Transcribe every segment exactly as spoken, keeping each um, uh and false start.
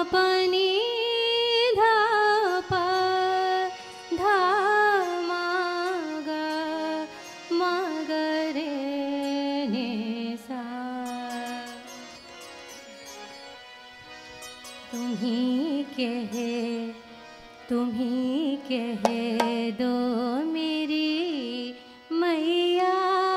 पनी धा पा धा मा गा मा गा रे ने सा। तुम्हीं कह तुम्हीं कह दो मेरी मैया,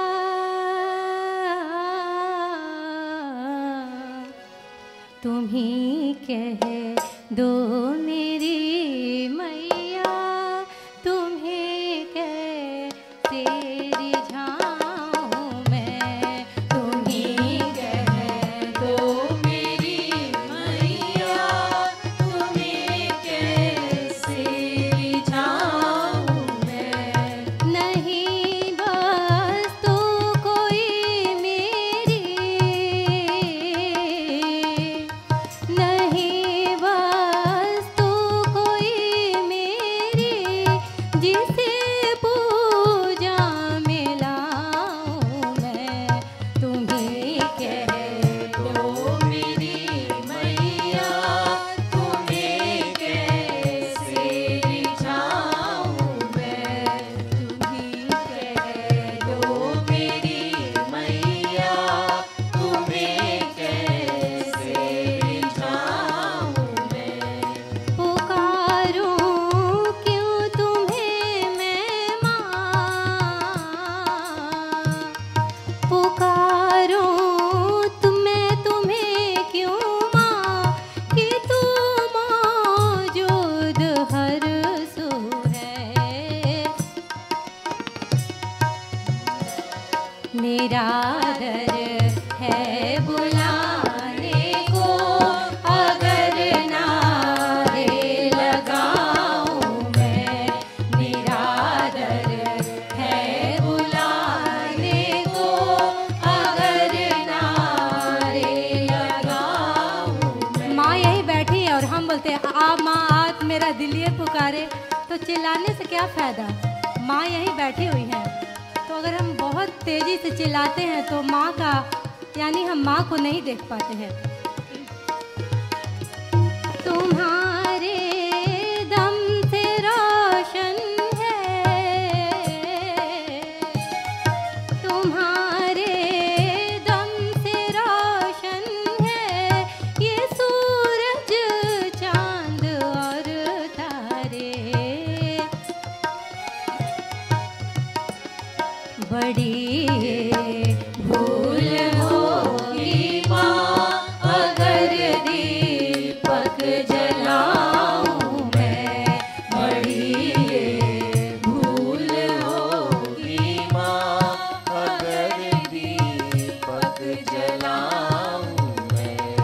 तुम्हीं कह दो मेरी मैया, तुम्हें कैसे रिझाऊं मैं। तुम्हीं कह दो मेरी मैया, तुम्हें कैसे रिझाऊं मैं। नहीं बस तो कोई मेरी, नहीं बस तो कोई मेरी, जिसे पूजा में लाऊं मैं। तुम्हीं कह दो मेरी मैया, तुम्हें कैसे रिझाऊं मैं। तुम्हीं कह दो मेरी मैया, तुम्हें कैसे रिझाऊं मैं। पुकारूं क्यों तुम्हें मैं माँ, पुकारूं तुम्हें तुम्हें क्यों माँ, कि तू मौजूद हर सू है। मेरा दर है बुलाने को, अगर नारे लगाऊं मैं। मेरा दर है बुलाने को, अगर नारे लगाऊं मैं। माँ यही बैठी है और हम बोलते हैं आ माँ आज मेरा दिल ये पुकारे, तो चिल्लाने से क्या फायदा। माँ यही बैठी हुई है, तो अगर हम बहुत तेजी से चिल्लाते हैं तो माँ का यानी हम माँ को नहीं देख पाते हैं। तुम्हारे दम से रोशन है, तुम्हारे दम से रोशन है, ये सूरज चांद और तारे। बड़ी भूल होगी माँ, अगर दीपक जलाऊं मैं। बड़ी भूल होगी माँ, अगर दीपक जलाऊं मैं।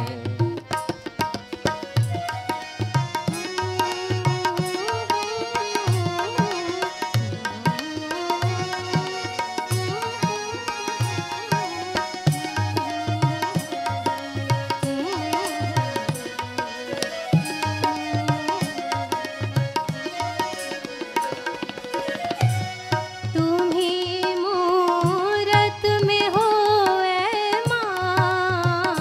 तुम्हीं मूरत में हो ऐ माँ,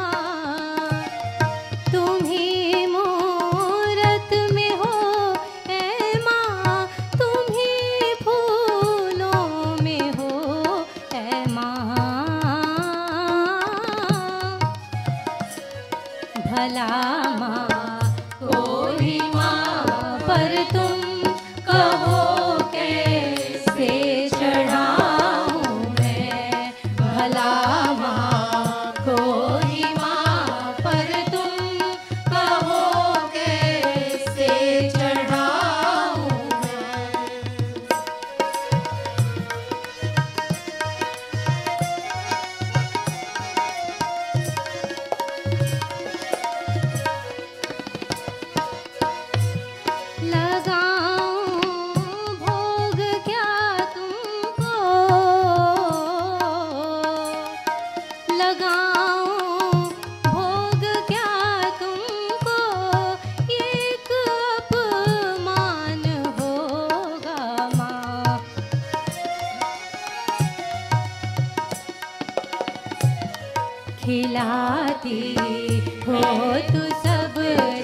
तुम्हीं मूरत में हो ऐ माँ, तुम्हीं फूलों में हो ऐ माँ। भला माँ कोई माँ पर तुम कहो कैसे चढ़ाऊं मैं। भला माँ कोई माँ पर तुम कहो कैसे चढ़ाऊं मैं। लगाऊं भोग क्या तुमको, लगाऊं भोग क्या तुमको, एक अपमान होगा माँ। खिलाती हो तू सब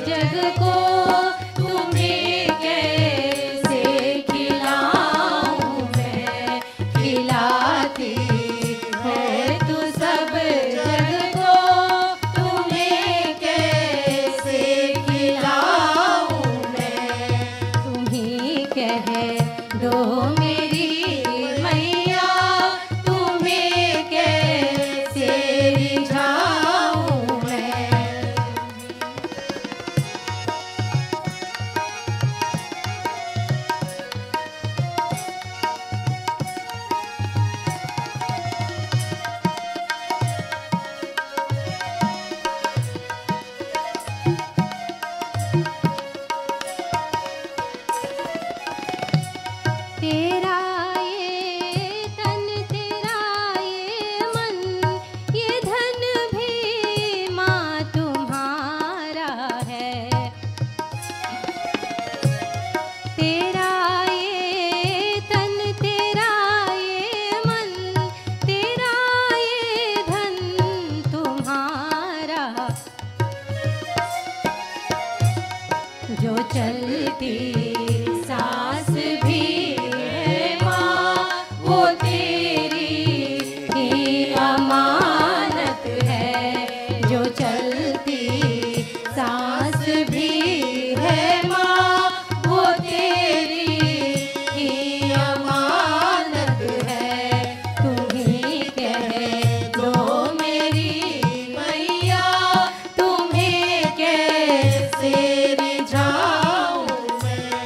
जो चलती सांस भी है माँ, वो तेरी ही अमानत है। जो चलती सांस भी है माँ, वो तेरी ही अमानत है। तुम ही कह दो मेरी मैया, तुम्हें कैसे रिझाऊं मैं।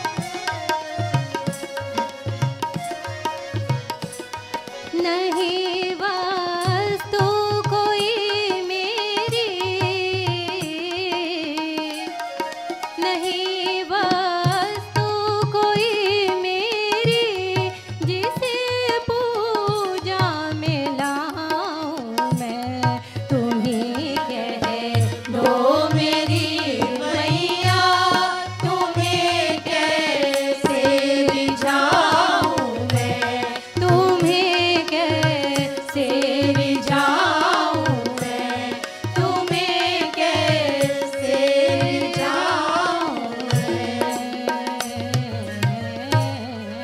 नहीं